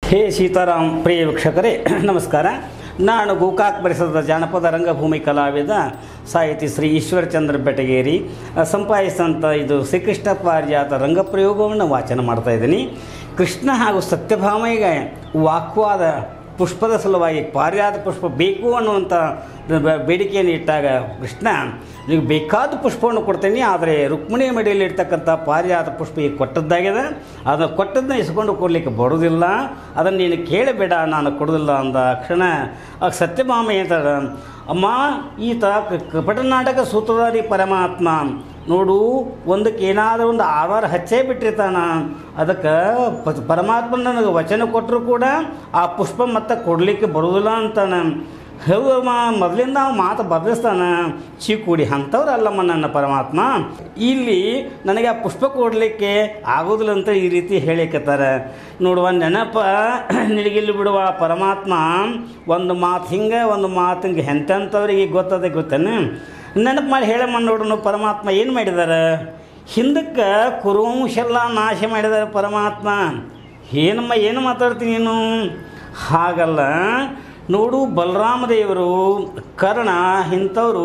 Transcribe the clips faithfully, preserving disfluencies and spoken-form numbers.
ಹೇ ಸೀತಾರಾಮ್ ಪ್ರಿಯ ವೀಕ್ಷಕರೇ ನಮಸ್ಕಾರ. ನಾನು ಗೋಕಾಕ್ ಪರಿಸರದ ಜಾನಪದ ರಂಗಭೂಮಿ ಕಲಾವಿದ ಸಾಹಿತಿ ಶ್ರೀ ಈಶ್ವರಚಂದ್ರ ಬೆಟಗೇರಿ ಸಂಪಾದಿಸಿದಂಥ ಇದು ಶ್ರೀಕೃಷ್ಣ ಪಾರಿಜಾತ ರಂಗಪ್ರಯೋಗವನ್ನು ವಾಚನ ಮಾಡ್ತಾ ಇದ್ದೀನಿ. ಕೃಷ್ಣ ಹಾಗೂ ಸತ್ಯಭಾಮೆಗೆ ವಾಕ್ವಾದ ಪುಷ್ಪದ ಸಲುವಾಗಿ ಪಾರಿಜಾತ ಪುಷ್ಪ ಬೇಕು ಅನ್ನುವಂಥ ಬೇಡಿಕೆಯನ್ನು ಇಟ್ಟಾಗ ಕೃಷ್ಣ ನೀವು ಬೇಕಾದ ಪುಷ್ಪವನ್ನು ಕೊಡ್ತೀನಿ, ಆದರೆ ರುಕ್ಮಿಣಿಯ ಮಡಿಯಲ್ಲಿ ಇರ್ತಕ್ಕಂಥ ಪಾರಿಜಾತ ಪುಷ್ಪ ಈಗ ಕೊಟ್ಟದ್ದಾಗಿದೆ, ಅದನ್ನು ಕೊಟ್ಟದನ್ನ ಇಸ್ಕೊಂಡು ಕೊಡಲಿಕ್ಕೆ ಬರೋದಿಲ್ಲ, ಅದನ್ನು ನೀನು ಕೇಳಬೇಡ, ನಾನು ಕೊಡೋದಿಲ್ಲ ಅಂದ ಕ್ಷಣ ಆಗ ಸತ್ಯಭಾಮೆ ಅಂತಾರೆ, ಅಮ್ಮ ಈತ ಕಪಟ ನಾಟಕ ಸೂತ್ರಧಾರಿ ಪರಮಾತ್ಮ ನೋಡು, ಒಂದಕ್ಕೆ ಏನಾದರೂ ಒಂದು ಆಧಾರ ಹಚ್ಚೇ ಬಿಟ್ಟಿರ್ತಾನ, ಅದಕ್ಕೆ ಪರಮಾತ್ಮ ನನಗೆ ವಚನ ಕೊಟ್ಟರು ಕೂಡ ಆ ಪುಷ್ಪ ಮತ್ತೆ ಕೊಡಲಿಕ್ಕೆ ಬರೋದಿಲ್ಲ ಅಂತಾನೆ. ಹೌದಮ್ಮ, ಮೊದಲಿಂದ ನಾವು ಮಾತು ಬದಲಿಸ್ತಾನೆ, ಚೀಕೂಡಿ ಅಂಥವ್ರು ಅಲ್ಲಮ್ಮ ನನ್ನ ಪರಮಾತ್ಮ, ಇಲ್ಲಿ ನನಗೆ ಆ ಪುಷ್ಪ ಕೊಡಲಿಕ್ಕೆ ಆಗೋದಿಲ್ಲ ಅಂತ ಈ ರೀತಿ ಹೇಳಿಕತ್ತಾರೆ. ನೋಡುವ ನೆನಪ ನಿನಗಿಲ್ಲಿ ಬಿಡುವ ಪರಮಾತ್ಮ ಒಂದು ಮಾತು ಹಿಂಗೆ ಒಂದು ಮಾತು ಹಿಂಗೆ ಎಂತೆಂಥವ್ರಿಗೆ ಗೊತ್ತದೆ ಗೊತ್ತೇನೆ. ನೆನಪು ಮಾಡಿ ಹೇಳಮ್ಮ ನೋಡೋಣ, ಪರಮಾತ್ಮ ಏನು ಮಾಡಿದ್ದಾರೆ, ಹಿಂದಕ್ಕೆ ಕುರುವಂಶೆಲ್ಲ ನಾಶ ಮಾಡಿದ್ದಾರೆ ಪರಮಾತ್ಮ. ಏನಮ್ಮ ಏನು ಮಾತಾಡ್ತೀನಿ ನೀನು, ಹಾಗಲ್ಲ ನೋಡು, ಬಲರಾಮ ದೇವರು ಕರ್ಣ ಇಂಥವರು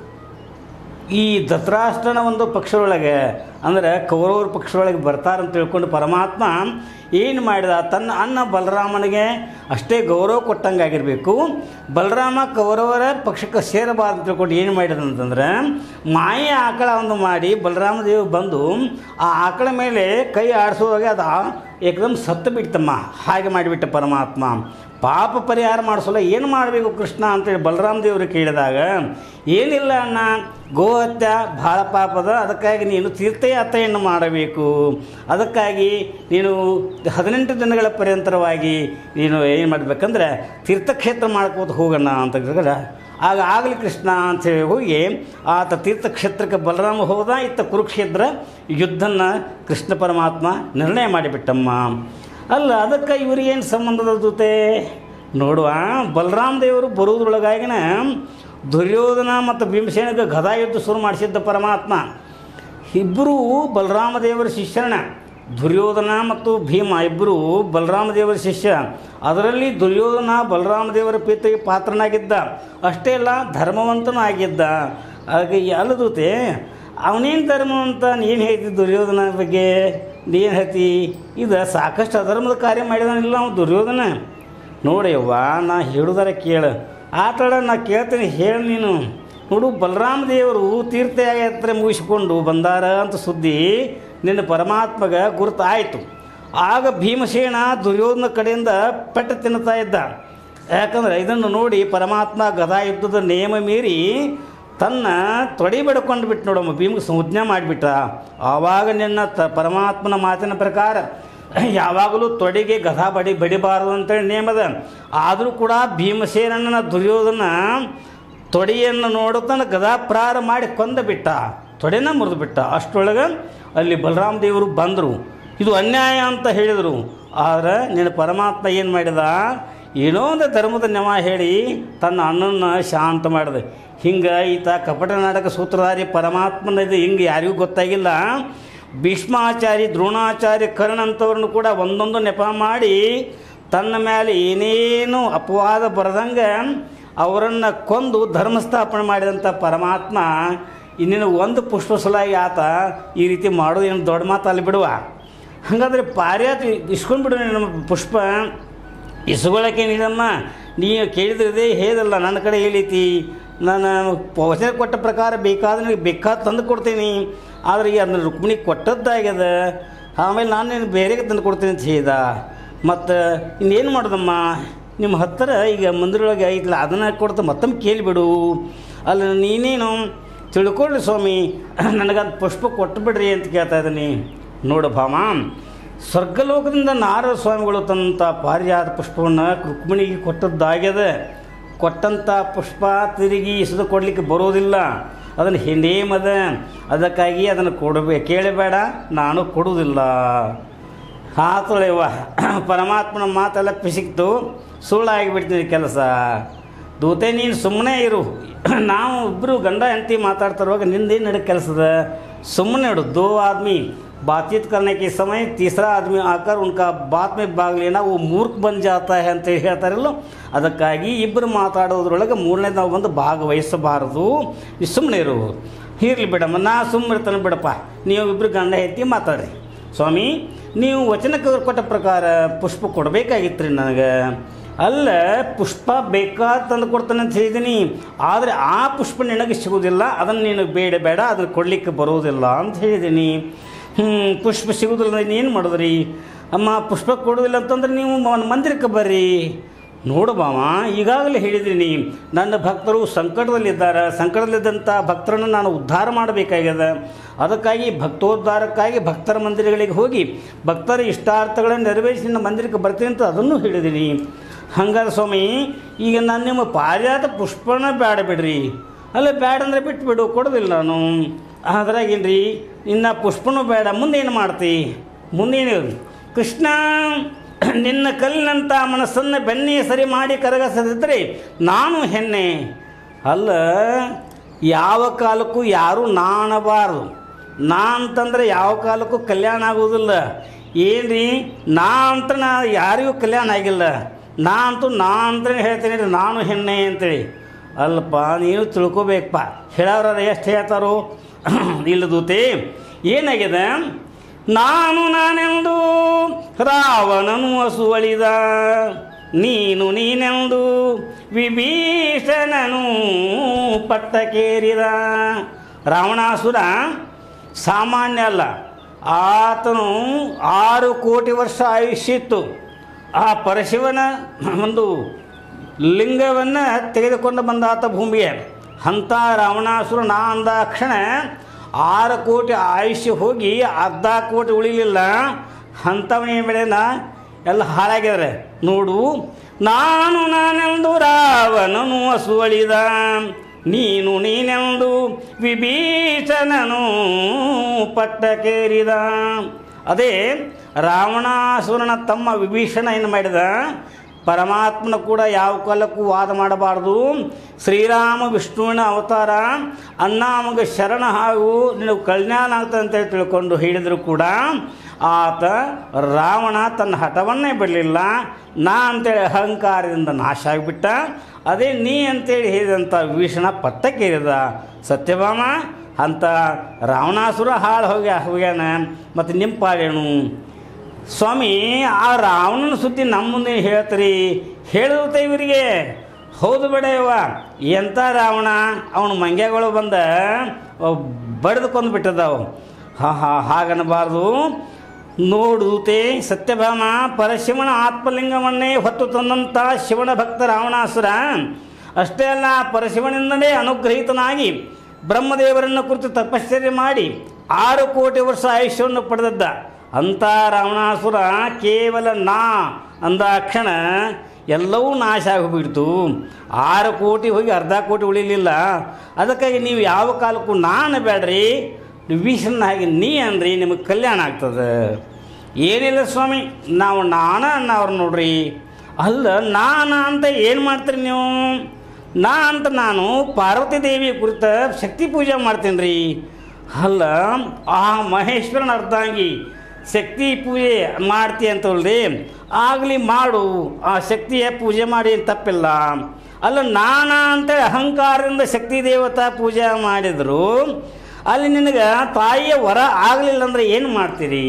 ಈ ಧೃತರಾಷ್ಟ್ರನ ಒಂದು ಪಕ್ಷದೊಳಗೆ ಅಂದರೆ ಕೌರವರ ಪಕ್ಷದೊಳಗೆ ಬರ್ತಾರಂತ ತಿಳ್ಕೊಂಡು ಪರಮಾತ್ಮ ಏನು ಮಾಡಿದ, ತನ್ನ ಅಣ್ಣ ಬಲರಾಮನಿಗೆ ಅಷ್ಟೇ ಗೌರವ ಕೊಟ್ಟಂಗಾಗಿರಬೇಕು, ಬಲರಾಮ ಕೌರವರ ಪಕ್ಷಕ್ಕೆ ಸೇರಬಾರ್ದು ಅಂತ ತಿಳ್ಕೊಂಡು ಏನು ಮಾಡಿದ ಅಂತಂದ್ರೆ ಮಾಯೆ ಆಕಳ ಒಂದು ಮಾಡಿ ಬಲರಾಮ ದೇವ್ ಬಂದು ಆ ಆಕಳ ಮೇಲೆ ಕೈ ಆಡಿಸುವಾಗ ಅದು ಏಕದಮ್ ಸತ್ತು ಬಿಡ್ತಮ್ಮ. ಹಾಗೆ ಮಾಡಿಬಿಟ್ಟ ಪರಮಾತ್ಮ. ಪಾಪ ಪರಿಹಾರ ಮಾಡಿಸೋಲ್ಲ, ಏನು ಮಾಡಬೇಕು ಕೃಷ್ಣ ಅಂತೇಳಿ ಬಲರಾಮ ದೇವರು ಕೇಳಿದಾಗ, ಏನಿಲ್ಲ ಅಣ್ಣ, ಗೋಹತ್ಯ ಭಾಳ ಪಾಪದ, ಅದಕ್ಕಾಗಿ ನೀನು ತೀರ್ಥಯಾತ್ರೆಯನ್ನು ಮಾಡಬೇಕು, ಅದಕ್ಕಾಗಿ ನೀನು ಹದಿನೆಂಟು ದಿನಗಳ ಪರ್ಯಂತರವಾಗಿ ನೀನು ಏನು ಮಾಡಬೇಕಂದ್ರೆ ತೀರ್ಥಕ್ಷೇತ್ರ ಮಾಡ್ಕೋತ ಹೋಗೋಣ ಅಂತ ಹೇಳಿದ್ರೆ ಆಗ ಆಗಲಿ ಕೃಷ್ಣ ಅಂಥೇಳಿ ಹೋಗಿ ಆತ ತೀರ್ಥಕ್ಷೇತ್ರಕ್ಕೆ ಬಲರಾಮ ಹೋದ. ಇತ್ತ ಕುರುಕ್ಷೇತ್ರ ಯುದ್ಧನ ಕೃಷ್ಣ ಪರಮಾತ್ಮ ನಿರ್ಣಯ ಮಾಡಿಬಿಟ್ಟಮ್ಮ. ಅಲ್ಲ, ಅದಕ್ಕೆ ಇವರಿಗೇನು ಸಂಬಂಧದ ಜೊತೆ ನೋಡುವ, ಬಲರಾಮ ದೇವರು ಬರುವುದ್ರೊಳಗಾಗಿನ ದುರ್ಯೋಧನ ಮತ್ತು ಭೀಮಸೇನಿಗೆ ಗದಾ ಯುದ್ಧ ಶುರು ಮಾಡಿಸಿದ್ದ ಪರಮಾತ್ಮ. ಇಬ್ಬರೂ ಬಲರಾಮ ದೇವರ ಶಿಷ್ಯರಣ, ದುರ್ಯೋಧನ ಮತ್ತು ಭೀಮ ಇಬ್ಬರು ಬಲರಾಮ ದೇವರ ಶಿಷ್ಯ. ಅದರಲ್ಲಿ ದುರ್ಯೋಧನ ಬಲರಾಮ ದೇವರ ಪ್ರೀತಿಗೆ ಪಾತ್ರನಾಗಿದ್ದ, ಅಷ್ಟೇ ಅಲ್ಲ ಧರ್ಮವಂತನೂ ಆಗಿದ್ದ. ಹಾಗೆ ಅಲ್ಲದೂತೆ ಅವನೇನು ಧರ್ಮವಂತ, ನೀನು ಹೇಳ್ತಿ ದುರ್ಯೋಧನ ಬಗ್ಗೆ ನೀನು ಹೇಳ್ತಿ, ಇದು ಸಾಕಷ್ಟು ಅಧರ್ಮದ ಕಾರ್ಯ ಮಾಡಿದಾನಿಲ್ಲ ಅವನು ದುರ್ಯೋಧನ. ನೋಡ್ಯವ್ವ, ನಾ ಹೇಳುದಾರ ಕೇಳು, ಆಟಾಡ ನಾ ಕೇಳ್ತೀನಿ, ಹೇಳಿ ನೀನು. ನೋಡು, ಬಲರಾಮ ದೇವರು ತೀರ್ಥಯಾತ್ರೆ ಮುಗಿಸಿಕೊಂಡು ಬಂದಾರ ಅಂತ ಸುದ್ದಿ ನಿನ್ನ ಪರಮಾತ್ಮಗ ಗುರುತಾಯಿತು. ಆಗ ಭೀಮಸೇನ ದುರ್ಯೋಧನ ಕಡೆಯಿಂದ ಪೆಟ್ಟು ತಿನ್ನುತ್ತಾ ಇದ್ದ. ಯಾಕಂದರೆ ಇದನ್ನು ನೋಡಿ ಪರಮಾತ್ಮ ಗದಾ ಯುದ್ಧದ ನಿಯಮ ಮೀರಿ ತನ್ನ ತೊಡೆ ಬಡ್ಕೊಂಡು ಬಿಟ್ಟು ನೋಡಮ್ಮ, ಭೀಮಿಗೆ ಸಂಜ್ಞೆ ಮಾಡಿಬಿಟ್ಟ. ಆವಾಗ ನಿನ್ನ ತ ಪರಮಾತ್ಮನ ಮಾತಿನ ಪ್ರಕಾರ ಯಾವಾಗಲೂ ತೊಡೆಗೆ ಗದಾ ಬಡಿ ಬಡಿಬಾರದು ಅಂತೇಳಿ ನೇಮದ. ಆದರೂ ಕೂಡ ಭೀಮಸೇನನ ದುರ್ಯೋಧನ ತೊಡೆಯನ್ನು ನೋಡುತ್ತಾನೆ ಗದಾ ಪ್ರಾರ ಮಾಡಿ ಕೊಂದು ಬಿಟ್ಟ, ತೊಡೆನ ಮುರಿದು ಬಿಟ್ಟ. ಅಷ್ಟರೊಳಗೆ ಅಲ್ಲಿ ಬಲರಾಮ ದೇವರು ಬಂದರು, ಇದು ಅನ್ಯಾಯ ಅಂತ ಹೇಳಿದರು. ಆದರೆ ನಿನ್ನ ಪರಮಾತ್ಮ ಏನು ಮಾಡಿದ, ಏನೋ ಒಂದು ಧರ್ಮದ ನೆವ ಹೇಳಿ ತನ್ನ ಅಣ್ಣನ ಶಾಂತ ಮಾಡಿದೆ. ಹಿಂಗೆ ಈತ ಕಪಟ ನಾಟಕ ಸೂತ್ರಧಾರಿ ಪರಮಾತ್ಮನದು ಹಿಂಗೆ ಯಾರಿಗೂ ಗೊತ್ತಾಗಿಲ್ಲ. ಭೀಷ್ಮಾಚಾರ್ಯ, ದ್ರೋಣಾಚಾರ್ಯ, ಕರ್ಣ ಅಂಥವ್ರನ್ನು ಕೂಡ ಒಂದೊಂದು ನೆಪ ಮಾಡಿ ತನ್ನ ಮೇಲೆ ಏನೇನು ಅಪವಾದ ಬರದಂಗೆ ಅವರನ್ನು ಕೊಂದು ಧರ್ಮಸ್ಥಾಪನೆ ಮಾಡಿದಂಥ ಪರಮಾತ್ಮ ಇನ್ನೇನು ಒಂದು ಪುಷ್ಪ ಸಲುವಾಗಿ ಆತ ಈ ರೀತಿ ಮಾಡೋದು ಏನು ದೊಡ್ಡ ಮಾತಲ್ಲಿ ಬಿಡುವ. ಹಾಗಾದರೆ ಪಾರಿಜಾತ ಇಸ್ಕೊಂಡು ಬಿಡು, ನಮ್ಮ ಪುಷ್ಪ ಇಸ್ಕೊಳ್ಳೋಕ್ಕೇನಿದಮ್ಮ, ನೀವು ಕೇಳಿದ್ರೆ ಹೇಳಲ್ಲ, ನನ್ನ ಕಡೆ ಹೇಳೈತಿ, ನಾನು ವಚನ ಕೊಟ್ಟ ಪ್ರಕಾರ ಬೇಕಾದ್ರೆ ನನಗೆ ಬೇಕಾದ ತಂದು ಕೊಡ್ತೀನಿ, ಆದರೆ ಈಗ ಅದನ್ನು ರುಕ್ಮಿಣಿ ಕೊಟ್ಟದ್ದಾಗ್ಯದ, ಆಮೇಲೆ ನಾನು ಬೇರೆಗೆ ತಂದು ಕೊಡ್ತೀನಿ ಅಂತ ಹೇಳಿದ. ಮತ್ತು ಇನ್ನೇನು ಮಾಡೋದಮ್ಮ, ನಿಮ್ಮ ಹತ್ತಿರ ಈಗ ಮಂದಿರೊಳಗೆ ಐತಲ್ಲ ಅದನ್ನು ಕೊಡ್ತಾ ಮತ್ತೊಮ್ಮೆ ಕೇಳಿಬಿಡು, ಅಲ್ಲಿ ನೀನೇನು ತಿಳ್ಕೊಳ್ಳಿ ಸ್ವಾಮಿ, ನನಗದು ಪುಷ್ಪ ಕೊಟ್ಟು ಬಿಡ್ರಿ ಅಂತ ಕೇಳ್ತಾ ಇದ್ದೀನಿ. ನೋಡು ಭಾಮ, ಸ್ವರ್ಗಲೋಕದಿಂದ ನಾರದ ಸ್ವಾಮಿಗಳು ತಂದಂಥ ಪಾರಿಜಾತ ಪುಷ್ಪವನ್ನು ರುಕ್ಮಿಣಿಗೆ ಕೊಟ್ಟದ್ದಾಗ್ಯದ. ಕೊಟ್ಟಂಥ ಪುಷ್ಪ ತಿರುಗಿ ಇಸದು ಕೊಡಲಿಕ್ಕೆ ಬರೋದಿಲ್ಲ, ಅದನ್ನು ನೇಮದ, ಅದಕ್ಕಾಗಿ ಅದನ್ನು ಕೊಡಬೇ ಕೇಳಬೇಡ, ನಾನು ಕೊಡುವುದಿಲ್ಲ. ಆತಳೆವ ಪರಮಾತ್ಮನ ಮಾತೆಲ್ಲ ಪಿಸಿಕ್ತು, ಸುಳ್ಳಾಗಿಬಿಡ್ತೀನಿ ಕೆಲಸ. ದೂತೆ ನೀನು ಸುಮ್ಮನೆ ಇರು, ನಾವು ಇಬ್ಬರು ಗಂಡ ಹೆಂಡತಿ ಮಾತಾಡ್ತಿರುವಾಗ ನಿಂದೇನು ನಡೆ ಕೆಲಸದ, ಸುಮ್ಮನೆ ಇಡು. ದೋ ಆದ್ಮಿ बातचीत करने के समय तीसरा आदमी आकर उनका बात में भाग लेना वो मूर्ख बन जाता है ಅಂತ ಹೇಳ್ತಾರಲ್ಲ, ಅದಕ್ಕಾಗಿ ಇಬ್ಬರು ಮಾತಾಡೋದ್ರೊಳಗೆ ಮೂರನೇ ನಾವು ಬಂದು ಭಾಗವಹಿಸಬಾರದು, ಸುಮ್ಮನೆ ಇರುವುದು. ಇರಲಿ ಬಿಡಮ್ಮ, ನಾ ಸುಮ್ಮನಿರ್ತಾನೆ ಬಿಡಪ್ಪ, ನೀವು ಇಬ್ಬರು ಗಂಡ ಹೆಂಡತಿ ಮಾತಾಡ್ರಿ. ಸ್ವಾಮಿ, ನೀವು ವಚನಕ್ಕೆ ಕೊಟ್ಟ ಪ್ರಕಾರ ಪುಷ್ಪ ಕೊಡಬೇಕಾಗಿತ್ತು ರೀ ನನಗೆ. ಅಲ್ಲ, ಪುಷ್ಪ ಬೇಕಾದ ತಂದು ಕೊಡ್ತಾನೆ ಅಂತ ಹೇಳಿದ್ದೀನಿ, ಆದರೆ ಆ ಪುಷ್ಪ ನಿನಗೆ ಸಿಗೋದಿಲ್ಲ, ಅದನ್ನು ನೀನು ಬೇಡ ಬೇಡ ಅದನ್ನು ಕೊಡಲಿಕ್ಕೆ ಬರೋದಿಲ್ಲ ಅಂತ ಹೇಳಿದ್ದೀನಿ. ಹ್ಞೂ ಪುಷ್ಪ ಸಿಗೋದಿಲ್ಲ ಅಂದ್ರೆ ಏನು ಮಾಡಿದ್ರಿ? ಅಮ್ಮ ಪುಷ್ಪ ಕೊಡೋದಿಲ್ಲ ಅಂತಂದ್ರೆ ನೀವು ಮಂದಿರಕ್ಕೆ ಬರ್ರಿ. ನೋಡು ಬಾವ, ಈಗಾಗಲೇ ಹೇಳಿದ್ದೀನಿ, ನನ್ನ ಭಕ್ತರು ಸಂಕಟದಲ್ಲಿದ್ದಾರೆ, ಸಂಕಟದಲ್ಲಿದ್ದಂಥ ಭಕ್ತರನ್ನು ನಾನು ಉದ್ಧಾರ ಮಾಡಬೇಕಾಗ್ಯದ. ಅದಕ್ಕಾಗಿ ಭಕ್ತೋದ್ಧಾರಕ್ಕಾಗಿ ಭಕ್ತರ ಮಂದಿರಗಳಿಗೆ ಹೋಗಿ ಭಕ್ತರ ಇಷ್ಟಾರ್ಥಗಳನ್ನು ನೆರವೇರಿಸಿ ನನ್ನ ಮಂದಿರಕ್ಕೆ ಬರ್ತೀನಿ ಅಂತ ಅದನ್ನು ಹೇಳಿದ್ದೀನಿ. ಹಂಗಾರೆ ಸ್ವಾಮಿ, ಈಗ ನಾನು ನಿಮ್ಮ ಪಾರಿಜಾತ ಪುಷ್ಪನ ಬೇಡ ಬಿಡ್ರಿ. ಅಲ್ಲ ಬೇಡ ಅಂದರೆ ಬಿಟ್ಬಿಡು, ಕೊಡೋದಿಲ್ಲ ನಾನು. ಅದ್ರಾಗೇನು ರೀ, ಇನ್ನು ಪುಷ್ಪನೂ ಬೇಡ, ಮುಂದೇನು ಮಾಡ್ತಿ? ಮುಂದೇನು? ಕೃಷ್ಣ, ನಿನ್ನ ಕಲ್ಲಿನಂಥ ಮನಸ್ಸನ್ನು ಬೆನ್ನಿ ಸರಿ ಮಾಡಿ ಕರಗಸದಿದ್ದರೆ ನಾನು ಹೆಣ್ಣೆ. ಅಲ್ಲ, ಯಾವ ಕಾಲಕ್ಕೂ ಯಾರೂ ನಾಣಬಾರದು. ನಾ ಅಂತಂದರೆ ಯಾವ ಕಾಲಕ್ಕೂ ಕಲ್ಯಾಣ ಆಗೋದಿಲ್ಲ. ಏನು ರೀ, ನಾ ಅಂತ ನಾ ಯಾರಿಗೂ ಕಲ್ಯಾಣ ಆಗಿಲ್ಲ. ನಾ ಅಂತೂ ನಾ ಅಂತಲೇ ಹೇಳ್ತೇನೆ ರೀ, ನಾನು ಹೆಣ್ಣೆ ಅಂತೇಳಿ. ಅಲ್ಲಪ್ಪ, ನೀನು ತಿಳ್ಕೊಬೇಕಪ್ಪ. ಹೇಳೋರ ಎಷ್ಟು ಹೇಳ್ತಾರೋ ಇಲ್ಲದೂತೆ. ಏನಾಗಿದೆ? ನಾನು ನಾನೆಂದು ರಾವಣನು ಹಸುವಳಿದ, ನೀನು ನೀನೆಂದು ವಿಭೀಷಣನು ಪಟ್ಟಕ್ಕೇರಿದ. ರಾವಣಾಸುರ ಸಾಮಾನ್ಯ ಅಲ್ಲ, ಆತನು ಆರು ಕೋಟಿ ವರ್ಷ ಆಯುಷ್ಯಿತ್ತು. ಆ ಪರಶಿವನ ಒಂದು ಲಿಂಗವನ್ನು ತೆಗೆದುಕೊಂಡು ಬಂದ ಆತ ಭೂಮಿಗೆ. ಅಂಥ ರಾವಣಾಸುರ ನಾ ಅಂದಾಕ್ಷಣ ಆರು ಕೋಟಿ ಆಯುಷ್ಯ ಹೋಗಿ ಅರ್ಧ ಕೋಟಿ ಉಳಿಲಿಲ್ಲ. ಅಂಥವನೇನು ಬೆಳೆನ ಎಲ್ಲ ಹಾಳಾಗ್ಯಾರೆ. ನೋಡು, ನಾನು ನಾನೆಂದು ರಾವಣನು ಹಸುವಳಿದ, ನೀನು ನೀನೆಂದು ವಿಭೀಷಣನು ಪಟ್ಟಕ್ಕೇರಿದ. ಅದೇ ರಾವಣಾಸುರನ ತಮ್ಮ ವಿಭೀಷಣ ಏನು ಮಾಡಿದ? ಪರಮಾತ್ಮನ ಕೂಡ ಯಾವ ಕಾಲಕ್ಕೂ ವಾದ ಮಾಡಬಾರ್ದು. ಶ್ರೀರಾಮ ವಿಷ್ಣುವಿನ ಅವತಾರ, ಅಣ್ಣಾಮಗೆ ಶರಣ ಹಾಗೂ ನಿನಗೆ ಕಲ್ಯಾಣ ಆಗ್ತದೆ ಅಂತೇಳಿ ತಿಳ್ಕೊಂಡು ಹೇಳಿದರೂ ಕೂಡ ಆತ ರಾವಣ ತನ್ನ ಹಠವನ್ನೇ ಬಿಡಲಿಲ್ಲ. ನಾ ಅಂತೇಳಿ ಅಹಂಕಾರದಿಂದ ನಾಶ ಆಗಿಬಿಟ್ಟ. ಅದೇ ನೀ ಅಂತೇಳಿ ಹೇಳಿದಂಥ ವಿಭೀಷಣ ಪಟ್ಟಕ್ಕೇರಿದ. ಸತ್ಯಭಾಮ, ಅಂತ ರಾವಣಾಸುರ ಹಾಳು ಹೋಗ್ಯ ಹೋಗ್ಯಾನ. ಮತ್ತು ನಿಮ್ಮ ಪಾಡೇನು ಸ್ವಾಮಿ? ಆ ರಾವಣನ ಸುದ್ದಿ ನಮ್ಮ ಮುಂದೆ ಹೇಳ್ತೀರಿ, ಹೇಳಿರುತ್ತೆ ಇವರಿಗೆ. ಹೌದು ಬೇಡ ಇವ, ಎಂಥ ರಾವಣ, ಅವನ ಮಂಗ್ಯಗಳು ಬಂದ ಬಡಿದುಕೊಂಡು ಬಿಟ್ಟದವು. ಹಾಂ ಹಾಂ ಹಾಗನ್ನಬಾರ್ದು. ನೋಡುತ್ತೆ ಸತ್ಯಭಾಮ, ಪರಶಿವನ ಆತ್ಮಲಿಂಗವನ್ನೇ ಹೊತ್ತು ತಂದಂಥ ಶಿವನ ಭಕ್ತ ರಾವಣಾಸುರ ಅಷ್ಟೇ ಅಲ್ಲ, ಪರಶಿವನಿಂದಲೇ ಅನುಗ್ರಹಿತನಾಗಿ ಬ್ರಹ್ಮದೇವರನ್ನು ಕುರಿತು ತಪಶ್ಚರ್ಯ ಮಾಡಿ ಆರು ಕೋಟಿ ವರ್ಷ ಆಯುಷ್ಯವನ್ನು ಪಡೆದದ್ದ. ಅಂಥ ರಾವಣಾಸುರ ಕೇವಲ ನಾ ಅಂದಾಕ್ಷಣ ಎಲ್ಲವೂ ನಾಶ ಆಗಿಬಿಡ್ತು. ಆರು ಕೋಟಿ ಹೋಗಿ ಅರ್ಧ ಕೋಟಿ ಉಳಿಲಿಲ್ಲ. ಅದಕ್ಕಾಗಿ ನೀವು ಯಾವ ಕಾಲಕ್ಕೂ ನಾನು ಬೇಡ್ರಿ, ವಿಭೀಷಣ ಹಾಗೆ ನೀ ಅನ್ರಿ, ನಿಮಗೆ ಕಲ್ಯಾಣ ಆಗ್ತದೆ. ಏನಿಲ್ಲ ಸ್ವಾಮಿ, ನಾವು ನಾನ ಅನ್ನೋರು ನೋಡ್ರಿ. ಅಲ್ಲ, ನಾನ ಅಂತ ಏನು ಮಾಡ್ತೀರಿ ನೀವು? ನಾ ಅಂತ ನಾನು ಪಾರ್ವತಿ ದೇವಿ ಕುರಿತ ಶಕ್ತಿ ಪೂಜೆ ಮಾಡ್ತೀನಿ ರೀ. ಅಲ್ಲ, ಆ ಮಹೇಶ್ವರನ ಅರ್ಧಾಂಗಿ ಶಕ್ತಿ ಪೂಜೆ ಮಾಡ್ತಿ ಅಂತಲ್ರಿ, ಆಗಲಿ ಮಾಡು, ಆ ಶಕ್ತಿಯ ಪೂಜೆ ಮಾಡಿ ತಪ್ಪಿಲ್ಲ. ಅಲ್ಲ, ನಾನಾ ಅಂತೇಳಿ ಅಹಂಕಾರದಿಂದ ಶಕ್ತಿ ದೇವತಾ ಪೂಜೆ ಮಾಡಿದರು. ಅಲ್ಲಿ ನಿನಗೆ ತಾಯಿಯ ವರ ಆಗಲಿಲ್ಲ ಅಂದರೆ ಏನು ಮಾಡ್ತೀರಿ?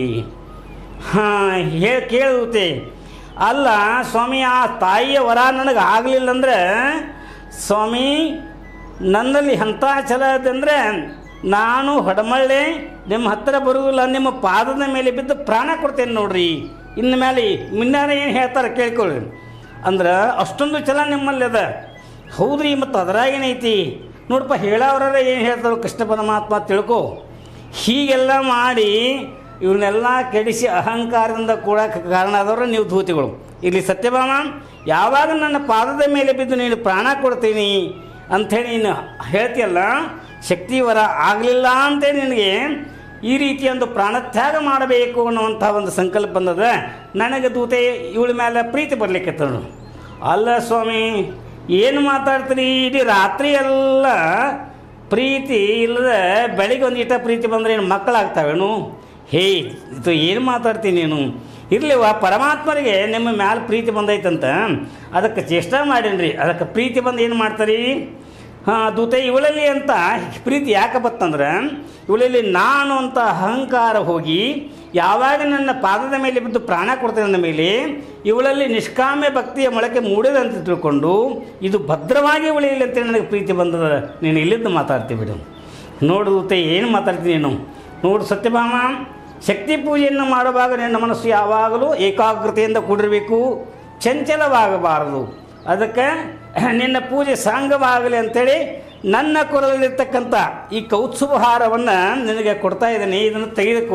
ಹಾಂ ಹೇಳಿ ಕೇಳುತ್ತೆ. ಅಲ್ಲ ಸ್ವಾಮಿ, ಆ ತಾಯಿಯ ವರ ನನಗೆ ಆಗಲಿಲ್ಲ ಅಂದರೆ ಸ್ವಾಮಿ ನನ್ನಲ್ಲಿ ಎಂಥ ಛಲ ಅದಂದರೆ ನಾನು ಹೊಡಮಳ್ಳೆ ನಿಮ್ಮ ಹತ್ತಿರ ಬರುವುದಿಲ್ಲ, ನಿಮ್ಮ ಪಾದದ ಮೇಲೆ ಬಿದ್ದು ಪ್ರಾಣ ಕೊಡ್ತೇನೆ ನೋಡ್ರಿ. ಇನ್ನು ಮೇಲೆ ಮುನ್ನಾರ ಏನು ಹೇಳ್ತಾರೆ ಕೇಳ್ಕೊಳ್ಳಿ ಅಂದ್ರೆ ಅಷ್ಟೊಂದು ಛಲ ನಿಮ್ಮಲ್ಲಿ ಅದ. ಹೌದ್ರಿ, ಮತ್ತು ಅದ್ರಾಗೇನೈತಿ ನೋಡಪ್ಪ, ಹೇಳೋರ ಏನು ಹೇಳ್ತಾರೆ ಕೃಷ್ಣ ಪರಮಾತ್ಮ ತಿಳ್ಕೊ. ಹೀಗೆಲ್ಲ ಮಾಡಿ ಇವನ್ನೆಲ್ಲ ಕೆಡಿಸಿ ಅಹಂಕಾರದಿಂದ ಕೂಡಕ್ಕೆ ಕಾರಣ ಆದವರು ನೀವು ಧೂತಿಗಳು. ಇಲ್ಲಿ ಸತ್ಯಭಾಮ, ಯಾವಾಗ ನನ್ನ ಪಾದದ ಮೇಲೆ ಬಿದ್ದು ನೀನು ಪ್ರಾಣ ಕೊಡ್ತೀನಿ ಅಂಥೇಳಿ ನೀನು ಹೇಳ್ತೀಯಲ್ಲ, ಶಕ್ತಿವರ ಆಗಲಿಲ್ಲ ಅಂತೇಳಿ ನಿನಗೆ ಈ ರೀತಿ ಒಂದು ಪ್ರಾಣತ್ಯಾಗ ಮಾಡಬೇಕು ಅನ್ನುವಂಥ ಒಂದು ಸಂಕಲ್ಪ ಬಂದದ. ನನಗೆ ದೂತೆ ಇವಳ ಮೇಲೆ ಪ್ರೀತಿ ಬರಲಿಕ್ಕೆ ತರು. ಅಲ್ಲ ಸ್ವಾಮಿ, ಏನು ಮಾತಾಡ್ತೀರಿ? ಇಡೀ ರಾತ್ರಿ ಎಲ್ಲ ಪ್ರೀತಿ ಇಲ್ಲದೆ ಬೆಳಿಗ್ಗೆ ಒಂದು ಇಟ ಪ್ರೀತಿ ಬಂದರೆ ಏನು ಮಕ್ಕಳಾಗ್ತಾವೇನು? ಹೇ ಇದು ಏನು ಮಾತಾಡ್ತೀನಿ ನೀನು? ಇರಲಿವ ಪರಮಾತ್ಮರಿಗೆ ನಿಮ್ಮ ಮ್ಯಾಲೆ ಪ್ರೀತಿ ಬಂದೈತಂತ ಅದಕ್ಕೆ ಚೇಷ್ಟ ಮಾಡೀನಿ. ಅದಕ್ಕೆ ಪ್ರೀತಿ ಬಂದು ಏನು ಮಾಡ್ತಾರೆ? ಹಾಂ ದೂತೆ ಇವಳಲ್ಲಿ ಅಂತ ಪ್ರೀತಿ ಯಾಕೆ ಬತ್ತಂದ್ರೆ ಇವಳಲ್ಲಿ ನಾನು ಅಂತ ಅಹಂಕಾರ ಹೋಗಿ ಯಾವಾಗ ನನ್ನ ಪಾದದ ಮೇಲೆ ಬಿದ್ದು ಪ್ರಾಣ ಕೊಡ್ತೇನೆ ನನ್ನ ಮೇಲೆ ಇವಳಲ್ಲಿ ನಿಷ್ಕಾಮ್ಯ ಭಕ್ತಿಯ ಮೊಳಕೆ ಮೂಡಿದೆ ಅಂತ ತಿಳ್ಕೊಂಡು ಇದು ಭದ್ರವಾಗಿ ಉಳಿಯಲಿ ಅಂತೇಳಿ ನನಗೆ ಪ್ರೀತಿ ಬಂದದ. ನೀನು ಇಲ್ಲಿದ್ದು ಮಾತಾಡ್ತೀವಿ ಬಿಡು. ನೋಡು ದೂತೆ ಏನು ಮಾತಾಡ್ತೀನಿ ನೀನು? ನೋಡು ಸತ್ಯಭಾಮ, ಶಕ್ತಿ ಪೂಜೆಯನ್ನು ಮಾಡುವಾಗ ನಿನ್ನ ಮನಸ್ಸು ಯಾವಾಗಲೂ ಏಕಾಗ್ರತೆಯಿಂದ ಕೂಡಿರಬೇಕು, ಚಂಚಲವಾಗಬಾರದು. ಅದಕ್ಕೆ ನಿನ್ನ ಪೂಜೆ ಸಾಂಗವಾಗಲಿ ಅಂಥೇಳಿ ನನ್ನ ಕೊರಲಿರ್ತಕ್ಕಂಥ ಈ ಕೌತ್ಸುಭ ಹಾರವನ್ನು ನಿನಗೆ ಕೊಡ್ತಾ ಇದ್ದೀನಿ, ಇದನ್ನು ತೆಗೆದುಕೋ.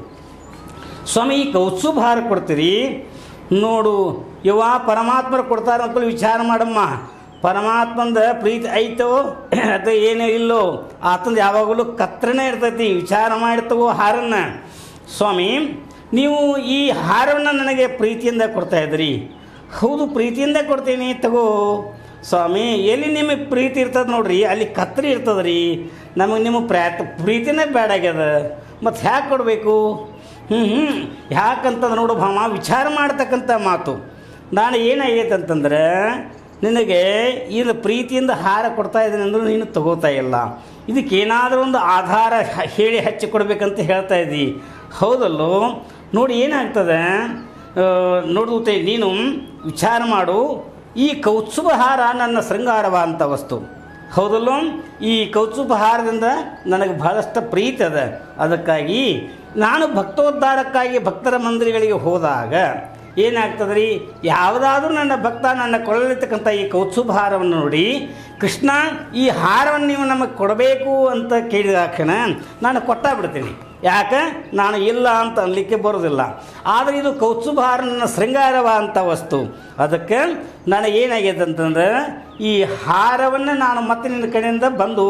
ಸ್ವಾಮಿ, ಈ ಕೌತ್ಸುಭ ಹಾರ ಕೊಡ್ತೀರಿ? ನೋಡು ಇವ ಪರಮಾತ್ಮರು ಕೊಡ್ತಾರೆ ಅಂತೇಳಿ ವಿಚಾರ ಮಾಡಮ್ಮ. ಪರಮಾತ್ಮಂದ ಪ್ರೀತಿ ಐತೋ ಅದು ಏನೂ ಇಲ್ಲೋ ಆತಂದು ಯಾವಾಗಲೂ ಕತ್ರನೇ ಇರ್ತೈತಿ. ವಿಚಾರ ಮಾಡಿರ್ತವೋ ಹಾರನ್ನು. ಸ್ವಾಮಿ, ನೀವು ಈ ಹಾರವನ್ನು ನನಗೆ ಪ್ರೀತಿಯಿಂದ ಕೊಡ್ತಾ ಇದ್ರಿ. ಹೌದು, ಪ್ರೀತಿಯಿಂದ ಕೊಡ್ತೀನಿ, ತಗೋ. ಸ್ವಾಮಿ, ಎಲ್ಲಿ ನಿಮಗೆ ಪ್ರೀತಿ ಇರ್ತದೆ ನೋಡ್ರಿ, ಅಲ್ಲಿ ಕತ್ರಿ ಇರ್ತದೆ ರೀ. ನಮಗೆ ನಿಮ್ಮ ಪ್ರಯತ್ನ ಪ್ರೀತಿನೇ ಬೇಡಾಗ್ಯದ, ಮತ್ತು ಹ್ಯಾಕೆ ಕೊಡಬೇಕು? ಹ್ಞೂ ಹ್ಞೂ ಯಾಕಂತಂದ್ರೆ ನೋಡು ಭಾಮ, ವಿಚಾರ ಮಾಡ್ತಕ್ಕಂಥ ಮಾತು. ನಾನು ಏನಾಗೈತೆ ಅಂತಂದ್ರೆ ನಿನಗೆ ಇದು ಪ್ರೀತಿಯಿಂದ ಹಾರ ಕೊಡ್ತಾ ಇದ್ದೀನಿ ಅಂದರೂ ನೀನು ತಗೋತಾ ಇಲ್ಲ. ಇದಕ್ಕೇನಾದರೂ ಒಂದು ಆಧಾರ ಹೇಳಿ ಹಚ್ಚಿ ಕೊಡಬೇಕಂತ ಹೇಳ್ತಾ ಇದ್ದಿ, ಹೌದಲ್ಲೋ? ನೋಡಿ ಏನಾಗ್ತದೆ ನೋಡುತ್ತೆ, ನೀನು ವಿಚಾರ ಮಾಡು. ಈ ಕೌತ್ಸುಭ ಹಾರ ನನ್ನ ಶೃಂಗಾರವಾದಂಥ ವಸ್ತು, ಹೌದಲ್ಲೋ? ಈ ಕೌತ್ಸುಭ ಹಾರದಿಂದ ನನಗೆ ಬಹಳಷ್ಟು ಪ್ರೀತಿ ಅದ. ಅದಕ್ಕಾಗಿ ನಾನು ಭಕ್ತೋದ್ಧಾರಕ್ಕಾಗಿ ಭಕ್ತರ ಮಂದಿರಗಳಿಗೆ ಹೋದಾಗ ಏನಾಗ್ತದೆ ರೀ, ಯಾವುದಾದ್ರೂ ನನ್ನ ಭಕ್ತ ನನ್ನ ಕೊಳ್ಳಲಿರ್ತಕ್ಕಂಥ ಈ ಕೌತ್ಸುಭ ಹಾರವನ್ನು ನೋಡಿ, ಕೃಷ್ಣ ಈ ಹಾರವನ್ನು ನೀವು ನಮಗೆ ಕೊಡಬೇಕು ಅಂತ ಕೇಳಿದ ತಕ್ಷಣ ನಾನು ಕೊಟ್ಟ ಬಿಡ್ತೀನಿ. ಯಾಕೆ? ನಾನು ಇಲ್ಲ ಅಂತ ಅನ್ಲಿಕ್ಕೆ ಬರೋದಿಲ್ಲ. ಆದರೆ ಇದು ಕೌತ್ಸುಭ ಹಾರ ನನ್ನ ಶೃಂಗಾರವಾದಂಥ ವಸ್ತು. ಅದಕ್ಕೆ ನನಗೇನಾಗಿದೆ ಅಂತಂದ್ರೆ ಈ ಹಾರವನ್ನು ನಾನು ಮತ್ತೆ ನಿನ್ನ ಕಡೆಯಿಂದ ಬಂದು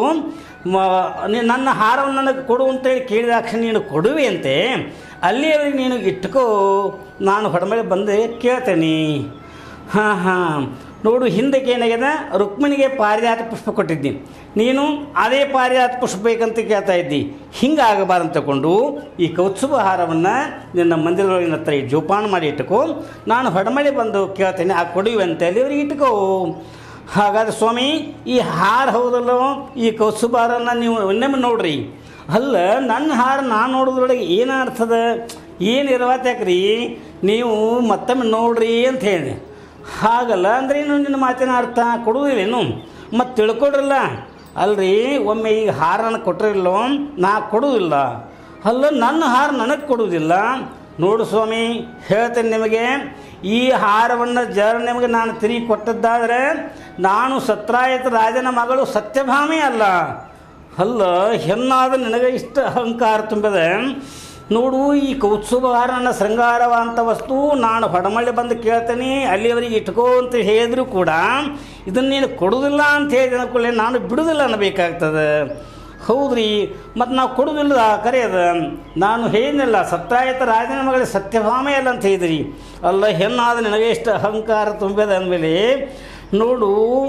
ನನ್ನ ಹಾರವನ್ನು ನನಗೆ ಕೊಡು ಅಂತೇಳಿ ಕೇಳಿದ ತಕ್ಷಣ ನೀನು ಕೊಡುವೆಯಂತೆ. ಅಲ್ಲಿಯವರೆಗೆ ನೀನು ಇಟ್ಕೋ, ನಾನು ಹೊಡಮಳೆ ಬಂದು ಕೇಳ್ತೇನೆ. ಹಾಂ ಹಾಂ ನೋಡು, ಹಿಂದಕ್ಕೆ ಏನಾಗಿದೆ, ರುಕ್ಮಿಣಿಗೆ ಪಾರಿಜಾತ ಪುಷ್ಪ ಕೊಟ್ಟಿದ್ದೀನಿ, ನೀನು ಅದೇ ಪಾರಿಜಾತ ಪುಷ್ಪ ಬೇಕಂತ ಕೇಳ್ತಾ ಇದ್ದಿ. ಹಿಂಗಾಗಬಾರ್ದು ತಗೊಂಡು ಈ ಕೌತ್ಸುಭ ಹಾರವನ್ನು ನಿನ್ನ ಮಂದಿರದೊಳಗಿನ ಹತ್ರ ಜೋಪಾನ ಮಾಡಿ ಇಟ್ಕೋ, ನಾನು ಹೊಡಮಳೆ ಬಂದು ಕೇಳ್ತೇನೆ, ಆ ಕೊಡುವಂತೆ ಅಲ್ಲಿವರೆಗೆ ಇಟ್ಕೋ. ಹಾಗಾದ್ರೆ ಸ್ವಾಮಿ, ಈ ಹಾರ ಹೌದಲ್ಲೋ, ಈ ಕೌತ್ಸುಭ ಹಾರನ್ನು ನೀವು ಇನ್ನೊಮ್ಮೆ ನೋಡ್ರಿ. ಅಲ್ಲ, ನನ್ನ ಹಾರ ನಾನು ನೋಡೋದ್ರೊಳಗೆ ಏನು ಅರ್ಥದ, ಏನು ಇರವಾತ್ಯಾಕ್ರಿ, ನೀವು ಮತ್ತೊಮ್ಮೆ ನೋಡ್ರಿ ಅಂತ ಹೇಳಿ. ಹಾಗಲ್ಲ ಅಂದ್ರೆ ಏನು ನಿನ್ನ ಮಾತಿನ ಅರ್ಥ? ಕೊಡುವುದಿಲ್ಲೇನು? ಮತ್ತು ತಿಳ್ಕೊಡ್ರಲ್ಲ. ಅಲ್ರಿ, ಒಮ್ಮೆ ಈಗ ಹಾರನ ಕೊಟ್ಟರಿಲ್ಲೋ, ನಾ ಕೊಡುವುದಿಲ್ಲ. ಅಲ್ಲ, ನನ್ನ ಹಾರ ನನಗೆ ಕೊಡುವುದಿಲ್ಲ. ನೋಡು ಸ್ವಾಮಿ, ಹೇಳ್ತೇನೆ ನಿಮಗೆ, ಈ ಹಾರವನ್ನು ಜರ ನಿಮಗೆ ನಾನು ತಿರುಗಿ ಕೊಟ್ಟದ್ದಾದರೆ ನಾನು ಸತ್ರಾಯತ ರಾಜನ ಮಗಳು ಸತ್ಯಭಾಮೆ ಅಲ್ಲ. ಅಲ್ಲ, ಹೆಣ್ಣಾದ ನಿನಗೆ ಇಷ್ಟ ಅಹಂಕಾರ ತುಂಬಿದೆ. ನೋಡು, ಈ ಕೌತ್ಸುಭ ಹಾರ ನನ್ನ ಶೃಂಗಾರವಾದಂಥ ವಸ್ತು, ನಾನು ಹೊಡಮಳ್ಳಿ ಬಂದು ಕೇಳ್ತೇನೆ, ಅಲ್ಲಿಯವರೆಗೆ ಇಟ್ಕೋ ಅಂತ ಹೇಳಿದ್ರು ಕೂಡ ಇದನ್ನು ನೀನು ಕೊಡುವುದಿಲ್ಲ ಅಂತ ಹೇಳಿದ ಅನ್ಕೊಳ್ಳಿ, ನಾನು ಬಿಡುವುದಿಲ್ಲ ಅನ್ನಬೇಕಾಗ್ತದೆ. ಹೌದ್ರಿ, ಮತ್ತು ನಾವು ಕೊಡುವುದಿಲ್ಲ ಕರೆಯದ. ನಾನು ಹೇಳಿದ್ನಲ್ಲ, ಸತ್ರಾಯತ ರಾಜನ ಮಗಳಿಗೆ ಸತ್ಯಭಾಮೆ ಅಲ್ಲ ಅಂತ ಹೇಳಿದ್ರಿ. ಅಲ್ಲ, ಹೆಣ್ಣಾದ ನನಗೆ ಎಷ್ಟು ಅಹಂಕಾರ ತುಂಬಿದ ಅಂದಮೇಲೆ ನೋಡು,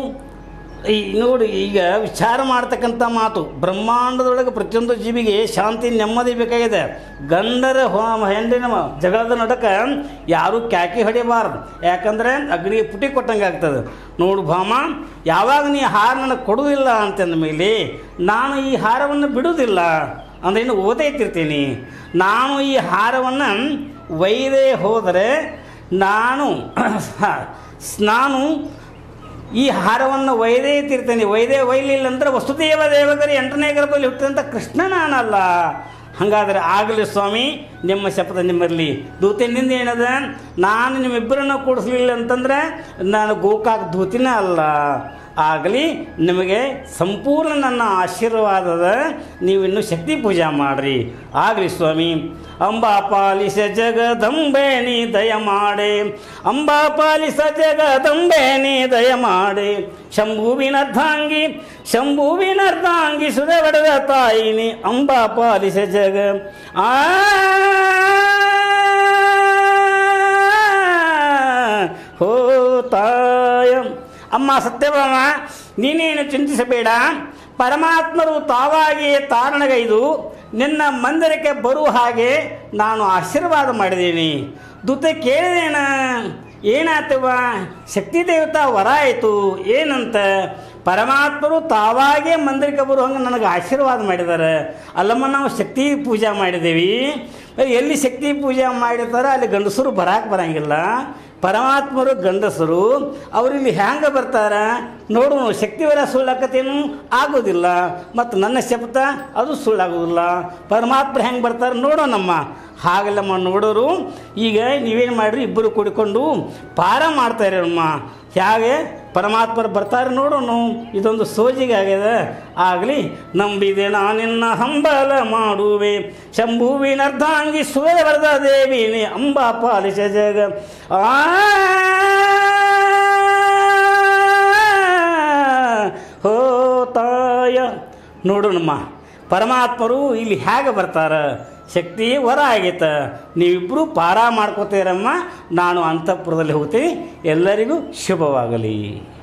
ಈ ನೋಡಿ ಈಗ ವಿಚಾರ ಮಾಡ್ತಕ್ಕಂಥ ಮಾತು. ಬ್ರಹ್ಮಾಂಡದೊಳಗೆ ಪ್ರತಿಯೊಂದು ಜೀವಿಗೆ ಶಾಂತಿ ನೆಮ್ಮದಿ ಬೇಕಾಗಿದೆ. ಗಂಡರ ಹೆಂಡಿನ ಜಗಳದ ನಡಕ ಯಾರೂ ಕ್ಯಾಕಿ ಹೊಡಿಬಾರ್ದು, ಯಾಕಂದರೆ ಅಗ್ನಿಗೆ ಪುಟಿ ಕೊಟ್ಟಂಗೆ ಆಗ್ತದೆ. ನೋಡು ಭಾಮ, ಯಾವಾಗ ನೀ ಹಾರ ನನಗೆ ಕೊಡುವುದಿಲ್ಲ ಅಂತಂದ ಮೇಲೆ ನಾನು ಈ ಹಾರವನ್ನು ಬಿಡುವುದಿಲ್ಲ ಅಂದರೆ ಇನ್ನು ಓದೈತಿರ್ತೀನಿ. ನಾನು ಈ ಹಾರವನ್ನು ಒಯ್ದೇ ಹೋದರೆ ನಾನು ನಾನು ಈ ಹಾರವನ್ನು ಒಯ್ದೇ ತಿರ್ತೇನೆ. ಒಯ್ದೇ ಒಯ್ಲಿಲ್ಲ ಅಂದ್ರೆ ವಸುದೇವ ದೇವಗರಿ ಎಂಟನೇ ಗರ್ಭದಲ್ಲಿ ಹುಟ್ಟಿದಂಥ ಕೃಷ್ಣ ನಾನಲ್ಲ. ಹಾಗಾದರೆ ಆಗಲಿ ಸ್ವಾಮಿ, ನಿಮ್ಮ ಶಪಥ ನಿಮ್ಮಲ್ಲಿ. ದೂತಿನಿಂದ ಏನದ, ನಾನು ನಿಮ್ಮಿಬ್ಬರನ್ನು ಕೂಡಿಸ್ಲಿಲ್ಲ ಅಂತಂದರೆ ನಾನು ಗೋಕಾಕ್ ದೂತಿನೇ ಅಲ್ಲ. ಆಗಲಿ, ನಿಮಗೆ ಸಂಪೂರ್ಣ ನನ್ನ ಆಶೀರ್ವಾದದ, ನೀವಿನ್ನೂ ಶಕ್ತಿ ಪೂಜಾ ಮಾಡಿರಿ. ಆಗಲಿ ಸ್ವಾಮಿ. ಅಂಬಾ ಪಾಲಿಸ ಜಗದಂಬೆ ನೀ ದಯ ಮಾಡೆ, ಅಂಬಾ ಪಾಲಿಸ ಜಗದಂಬೆ ನೀ ದಯ ಮಾಡೆ, ಶಂಭುವಿನರ್ಧಾಂಗಿ ಶಂಭುವಿನರ್ಧಾಂಗಿ ಸುರವಡದ ತಾಯಿನಿ ಅಂಬಾ ಪಾಲಿಸ ಜಗ ಆ ಹೋ ತಾಯ. ಅಮ್ಮ ಸತ್ಯಭಾಮ, ನೀನೇನು ಚಿಂತಿಸಬೇಡ. ಪರಮಾತ್ಮರು ತಾವಾಗಿಯೇ ತಾರಣಗೈದು ನಿನ್ನ ಮಂದಿರಕ್ಕೆ ಬರುವ ಹಾಗೆ ನಾನು ಆಶೀರ್ವಾದ ಮಾಡಿದ್ದೀನಿ. ದೂತೆ ಕೇಳಿದೇನ ಏನಾತವ? ಶಕ್ತಿ ದೇವತಾ ವರ ಆಯಿತು ಏನಂತ? ಪರಮಾತ್ಮರು ತಾವಾಗೇ ಮಂದಿರಕ್ಕೆ ಬರುವ ಹಂಗೆ ನನಗೆ ಆಶೀರ್ವಾದ ಮಾಡಿದ್ದಾರೆ. ಅಲ್ಲಮ್ಮ ನಾವು ಶಕ್ತಿ ಪೂಜೆ ಮಾಡಿದ್ದೇವೆ. ಎಲ್ಲಿ ಶಕ್ತಿ ಪೂಜೆ ಮಾಡಿರ್ತಾರೆ ಅಲ್ಲಿ ಗಂಡಸರು ಬರಕ್ಕೆ ಬರೋಂಗಿಲ್ಲ. ಪರಮಾತ್ಮರು ಗಂಡಸರು ಅವರಿಲ್ಲಿ ಹ್ಯಾಂಗೆ ಬರ್ತಾರೆ ನೋಡು. ಶಕ್ತಿವರ ಸುಳ್ಳಾಕತ್ತೇನು ಆಗೋದಿಲ್ಲ, ಮತ್ತು ನನ್ನ ಶಬ್ದ ಅದು ಸುಳ್ಳಾಗೋದಿಲ್ಲ. ಪರಮಾತ್ಮ ಹೆಂಗೆ ಬರ್ತಾರೆ ನೋಡೋಣಮ್ಮ. ಹಾಗಲ್ಲಮ್ಮ ನೋಡೋರು. ಈಗ ನೀವೇನು ಮಾಡಿರಿ, ಇಬ್ಬರು ಕೂಡಿಕೊಂಡು ಪಾರ ಮಾಡ್ತಾಯಿರಮ್ಮ. ಹೇಗೆ ಪರಮಾತ್ಮರು ಬರ್ತಾರೆ ನೋಡೋಣ. ಇದೊಂದು ಸೋಜಿಗೆ ಆಗ್ಯದ. ಆಗಲಿ ನಂಬಿದೆ ನಾನಿನ್ನ ಹಂಬಲ ಮಾಡುವೆ, ಶಂಭುವಿನ ಅರ್ಧಾಂಗಿ ಸುರವರದ ದೇವಿನಿ ಅಂಬಾ ಪಾಲಿಸ ಜಗ. ಆ ಹೋ ತಾಯ ನೋಡೋಣಮ್ಮ. ಪರಮಾತ್ಮರು ಇಲ್ಲಿ ಹೇಗೆ ಬರ್ತಾರೆ? ಶಕ್ತಿ ವರ ಆಗೈತ. ನೀವಿಬ್ಬರು ಪಾರ ಮಾಡ್ಕೋತೀರಮ್ಮ. ನಾನು ಅಂತಃಪುರದಲ್ಲಿ ಹೋಗ್ತೀನಿ. ಎಲ್ಲರಿಗೂ ಶುಭವಾಗಲಿ.